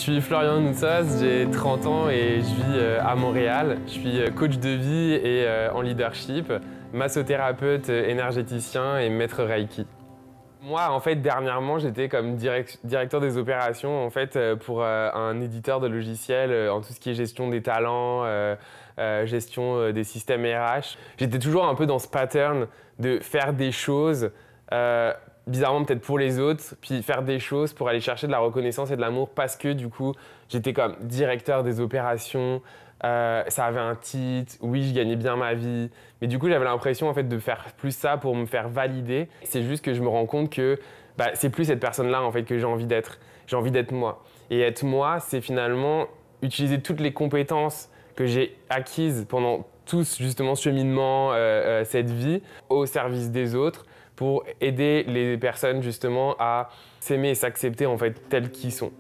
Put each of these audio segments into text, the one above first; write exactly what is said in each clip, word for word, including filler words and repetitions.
suis Florian Noussas, j'ai trente ans et je vis à Montréal. Je suis coach de vie et en leadership, massothérapeute, énergéticien et maître Reiki. Moi, en fait, dernièrement, j'étais comme direct, directeur des opérations en fait, pour un éditeur de logiciels en tout ce qui est gestion des talents, euh, euh, gestion des systèmes R H. J'étais toujours un peu dans ce pattern de faire des choses euh, bizarrement peut-être pour les autres, puis faire des choses pour aller chercher de la reconnaissance et de l'amour parce que du coup, j'étais comme directeur des opérations, euh, ça avait un titre, oui, je gagnais bien ma vie, mais du coup, j'avais l'impression en fait de faire plus ça pour me faire valider. C'est juste que je me rends compte que bah, c'est plus cette personne-là en fait que j'ai envie d'être. J'ai envie d'être moi. Et être moi, c'est finalement utiliser toutes les compétences que j'ai acquises pendant tout justement ce cheminement, euh, euh, cette vie, au service des autres, pour aider les personnes justement à s'aimer et s'accepter en fait tels qu'ils sont.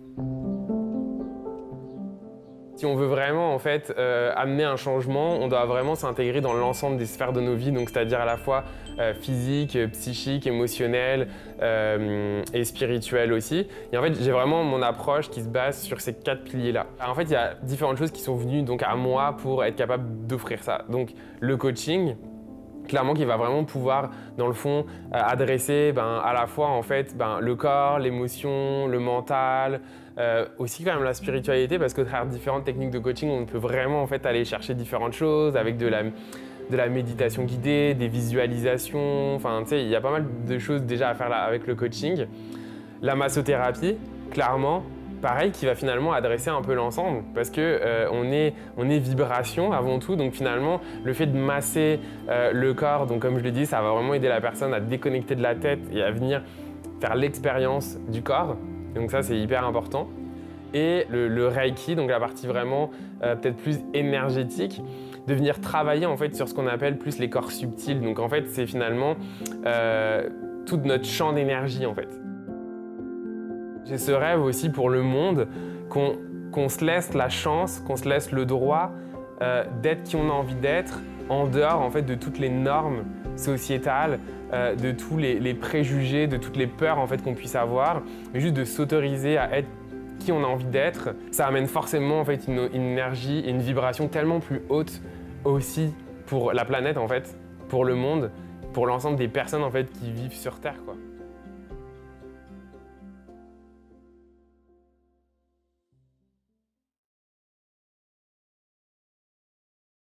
Si on veut vraiment en fait euh, amener un changement, on doit vraiment s'intégrer dans l'ensemble des sphères de nos vies, donc c'est-à-dire à la fois euh, physique, psychique, émotionnelle euh, et spirituelle aussi. Et en fait, j'ai vraiment mon approche qui se base sur ces quatre piliers-là. En fait, il y a différentes choses qui sont venues donc à moi pour être capable d'offrir ça. Donc le coaching, clairement qui va vraiment pouvoir, dans le fond, euh, adresser ben, à la fois en fait, ben, le corps, l'émotion, le mental, euh, aussi quand même la spiritualité, parce qu'au travers de différentes techniques de coaching, on peut vraiment en fait, aller chercher différentes choses avec de la, de la méditation guidée, des visualisations, enfin tu sais, il y a pas mal de choses déjà à faire là, avec le coaching. La massothérapie, clairement, pareil, qui va finalement adresser un peu l'ensemble parce que euh, on est, on est vibration avant tout, donc finalement le fait de masser euh, le corps, donc comme je l'ai dit, ça va vraiment aider la personne à déconnecter de la tête et à venir faire l'expérience du corps, donc ça c'est hyper important. Et le, le Reiki, donc la partie vraiment euh, peut-être plus énergétique, de venir travailler en fait sur ce qu'on appelle plus les corps subtils, donc en fait c'est finalement euh, tout notre champ d'énergie en fait. J'ai ce rêve aussi pour le monde, qu'on qu'on se laisse la chance, qu'on se laisse le droit euh, d'être qui on a envie d'être, en dehors en fait, de toutes les normes sociétales, euh, de tous les, les préjugés, de toutes les peurs en fait, qu'on puisse avoir, mais juste de s'autoriser à être qui on a envie d'être. Ça amène forcément en fait, une, une énergie et une vibration tellement plus haute aussi pour la planète, en fait, pour le monde, pour l'ensemble des personnes en fait, qui vivent sur Terre, quoi.